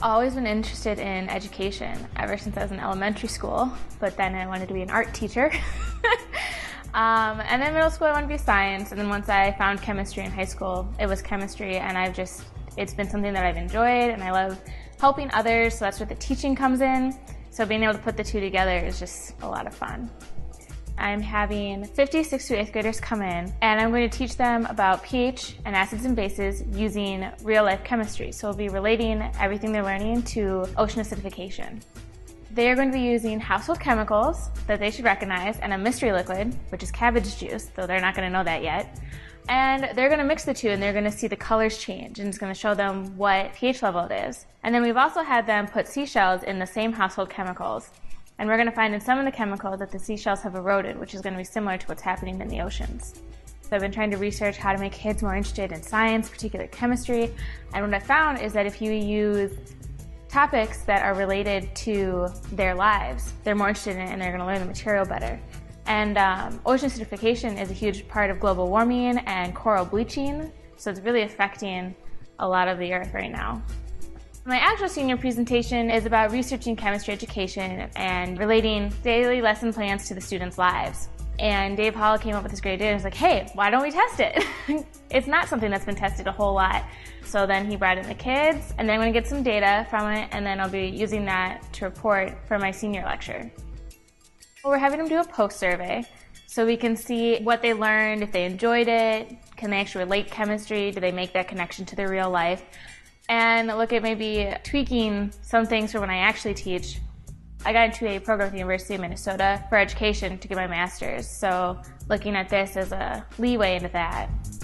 always been interested in education ever since I was in elementary school, but then I wanted to be an art teacher. And then middle school I wanted to be science, and then once I found chemistry in high school, it was chemistry, and it's been something that I've enjoyed, and I love helping others, so that's where the teaching comes in. So being able to put the two together is just a lot of fun. I'm having 50 6th through 8th graders come in, and I'm going to teach them about pH and acids and bases using real-life chemistry. So we'll be relating everything they're learning to ocean acidification. They are going to be using household chemicals that they should recognize and a mystery liquid, which is cabbage juice, though they're not going to know that yet. And they're going to mix the two, and they're going to see the colors change, and it's going to show them what pH level it is. And then we've also had them put seashells in the same household chemicals. And we're going to find in some of the chemicals that the seashells have eroded, which is going to be similar to what's happening in the oceans. So I've been trying to research how to make kids more interested in science, particularly chemistry. And what I found is that if you use topics that are related to their lives, they're more interested in it and they're going to learn the material better. And ocean acidification is a huge part of global warming and coral bleaching, so it's really affecting a lot of the earth right now. My actual senior presentation is about researching chemistry education and relating daily lesson plans to the students' lives. And Dave Hall came up with this great idea and was like, hey, why don't we test it? It's not something that's been tested a whole lot. So then he brought in the kids, and then I'm going to get some data from it, and then I'll be using that to report for my senior lecture. We're having them do a post survey so we can see what they learned, if they enjoyed it, can they actually relate chemistry, do they make that connection to their real life, and look at maybe tweaking some things for when I actually teach. I got into a program at the University of Minnesota for education to get my master's, so looking at this as a leeway into that.